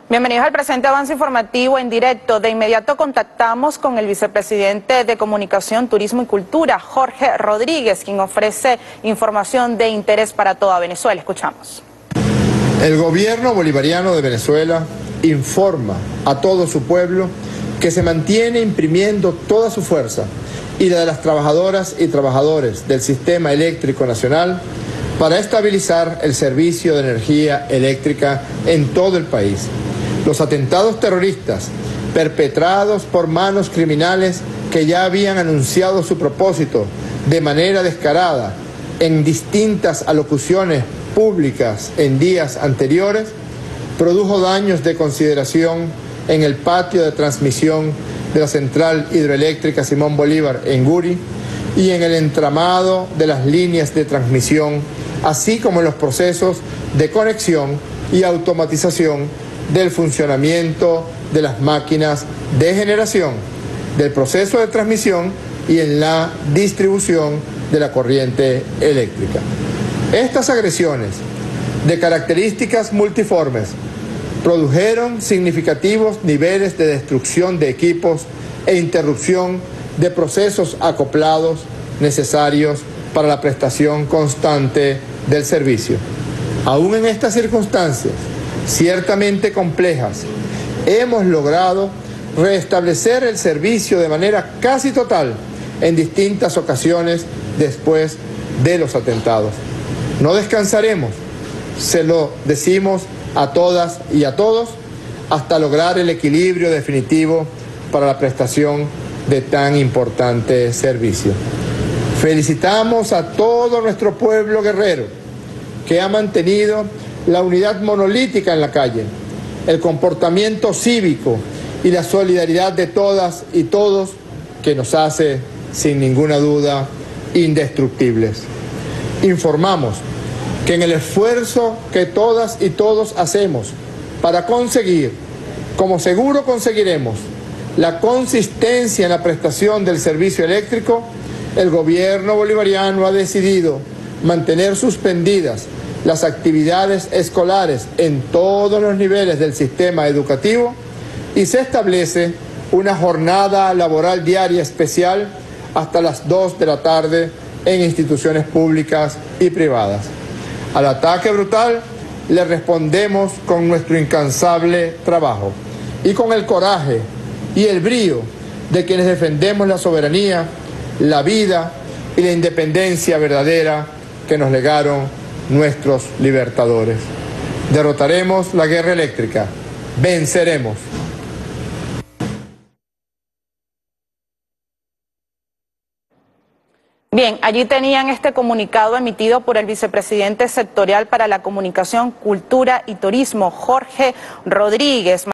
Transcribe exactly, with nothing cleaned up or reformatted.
Bienvenidos al presente avance informativo en directo. De inmediato contactamos con el vicepresidente de Comunicación, Turismo y Cultura, Jorge Rodríguez, quien ofrece información de interés para toda Venezuela. Escuchamos. El gobierno bolivariano de Venezuela informa a todo su pueblo que se mantiene imprimiendo toda su fuerza y la de las trabajadoras y trabajadores del Sistema Eléctrico Nacional para estabilizar el servicio de energía eléctrica en todo el país. Los atentados terroristas perpetrados por manos criminales que ya habían anunciado su propósito de manera descarada en distintas alocuciones públicas en días anteriores, produjo daños de consideración en el patio de transmisión de la central hidroeléctrica Simón Bolívar en Guri y en el entramado de las líneas de transmisión, así como en los procesos de conexión y automatización del funcionamiento de las máquinas de generación, del proceso de transmisión y en la distribución de la corriente eléctrica. Estas agresiones, de características multiformes, produjeron significativos niveles de destrucción de equipos e interrupción de procesos acoplados necesarios para la prestación constante del servicio. Aún en estas circunstancias, ciertamente complejas, hemos logrado restablecer el servicio de manera casi total en distintas ocasiones después de los atentados. No descansaremos, se lo decimos a todas y a todos, hasta lograr el equilibrio definitivo para la prestación de tan importante servicio. Felicitamos a todo nuestro pueblo guerrero que ha mantenido la unidad monolítica en la calle, el comportamiento cívico y la solidaridad de todas y todos que nos hace, sin ninguna duda, indestructibles. Informamos que en el esfuerzo que todas y todos hacemos para conseguir, como seguro conseguiremos, la consistencia en la prestación del servicio eléctrico, el gobierno bolivariano ha decidido mantener suspendidas las actividades escolares en todos los niveles del sistema educativo y se establece una jornada laboral diaria especial hasta las dos de la tarde en instituciones públicas y privadas. Al ataque brutal le respondemos con nuestro incansable trabajo y con el coraje y el brío de quienes defendemos la soberanía, la vida y la independencia verdadera que nos legaron nuestros libertadores. Derrotaremos la guerra eléctrica, venceremos. Bien, allí tenían este comunicado emitido por el vicepresidente sectorial para la Comunicación, Cultura y Turismo, Jorge Rodríguez.